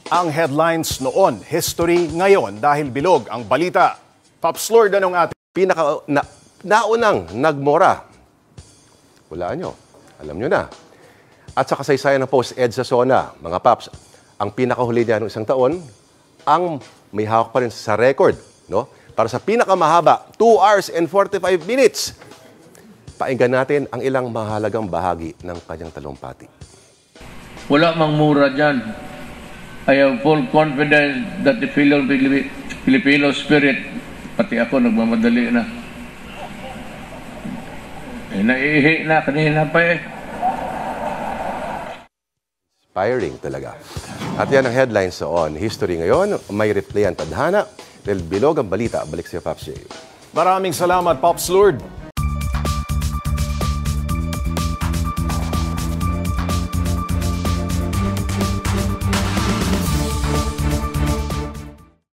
Ang headlines noon, history ngayon dahil bilog ang balita. Pops Lord, anong ating naunang nagmora? Hulaan nyo. Alam nyo na. At sa kasaysayan ng post-EDSA SONA, mga Pops, ang pinakahuli niya ng isang taon, ang may hawak pa rin sa record, no? Para sa pinakamahaba, 2 hours and 45 minutes. Painggan natin ang ilang mahalagang bahagi ng kanyang talumpati. Wala mang mura dyan. I have full confidence that the Filipino spirit, pati ako nagmamadali na. Naiihi na kanina pa eh. Inspiring talaga. At yan ang headlines on history ngayon. May replay ang tadhana dahil bilog ang balita. Balik sa Pops J. Maraming salamat, Pops Lord.